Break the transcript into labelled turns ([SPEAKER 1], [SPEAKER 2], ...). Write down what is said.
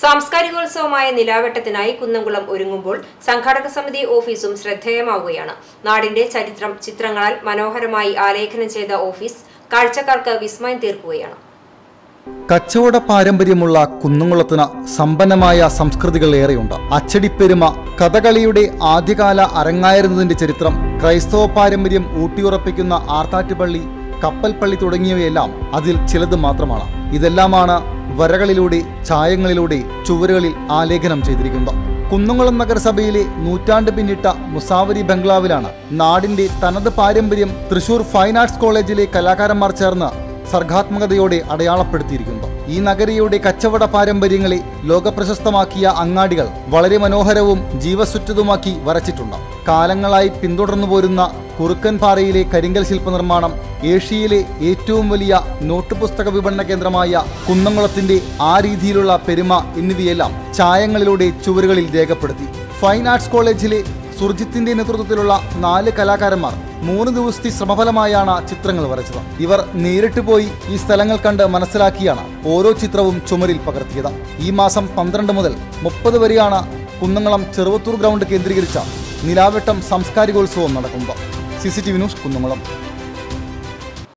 [SPEAKER 1] സാംസ്കാരികോത്സവമായ നിലാവെട്ടത്തിനായി കുന്നംകുളം ഒരുങ്ങുമ്പോൾ സംഘാടക സമിതി ഓഫീസും ശ്രദ്ധേയമാവുകയാണ്. നാടിന്റെ ചരിത്രം ചിത്രങ്ങളാൽ മനോഹരമായി ആലേഖനം ചെയ്ത ഓഫീസ് കാഴ്ചക്കാർക്ക് വിസ്മയം തീർക്കുകയാണ്.
[SPEAKER 2] കച്ചവട പാരമ്പര്യമുള്ള കുന്നംകുളത്തിന് സമ്പന്നമായ സംസ്കൃതികൾ ഏറെയുണ്ട്. അച്ചടിപ്പെരുമ, കഥകളിയുടെ ആദ്യകാല അരങ്ങായിരുന്നതിന്റെ ചരിത്രം, ക്രൈസ്തവ പാരമ്പര്യം ഊട്ടിയുറപ്പിക്കുന്ന ആർത്താറ്റുപള്ളി, കപ്പൽപ്പള്ളി തുടങ്ങിയവയെല്ലാം അതിൽ ചിലത് മാത്രമാണ്. ഇതെല്ലാമാണ് വരകളിലൂടെ, ഛായങ്ങളിലൂടെ ചുവരുകളിൽ ആലേഖനം ചെയ്തിരിക്കുന്നത്. കുന്നംകുളം നഗരസഭയിലെ നൂറ്റാണ്ട് പിന്നിട്ട മുസാവരി ബംഗ്ലാവിലാണ് നാടിന്റെ തനത് പാരമ്പര്യം തൃശൂർ ഫൈൻ ആർട്സ് കോളേജിലെ കലാകാരന്മാർ ചേർന്ന് സർഗാത്മകതയോടെ അടയാളപ്പെടുത്തിയിരിക്കുന്നത്. ഈ നഗരിയുടെ കച്ചവട പാരമ്പര്യങ്ങളെ ലോകപ്രശസ്തമാക്കിയ അങ്ങാടികൾ വളരെ മനോഹരവും ജീവസുറ്റതുമാക്കി വരച്ചിട്ടുണ്ട്. കാലങ്ങളായി പിന്തുടർന്നു പോരുന്ന കുറുക്കൻ പാറയിലെ കരിങ്കൽ ശില്പനിർമ്മാണം, ഏഷ്യയിലെ ഏറ്റവും വലിയ നോട്ട് പുസ്തക വിപണന കേന്ദ്രമായ കുന്നംകുളത്തിന്റെ ആ രീതിയിലുള്ള പെരുമ എന്നിവയെല്ലാം ഛായങ്ങളിലൂടെ ചുവരുകളിൽ രേഖപ്പെടുത്തി. ഫൈൻ ആർട്സ് കോളേജിലെ സുർജിത്തിന്റെ നേതൃത്വത്തിലുള്ള 4 കലാകാരന്മാർ 3 ദിവസത്തെ ശ്രമഫലമായാണ് ചിത്രങ്ങൾ വരച്ചത്. ഇവർ നേരിട്ട് പോയി ഈ സ്ഥലങ്ങൾ കണ്ട് മനസ്സിലാക്കിയാണ് ഓരോ ചിത്രവും ചുമരിൽ പകർത്തിയത്. ഈ മാസം 12 മുതൽ 30 വരെയാണ് കുന്നംകുളം ചെറുവത്തൂർ ഗ്രൗണ്ട് കേന്ദ്രീകരിച്ച നിലാവെട്ടം സാംസ്കാരികോത്സവം നടക്കുന്നത്. CCTV news Kunnamkulam.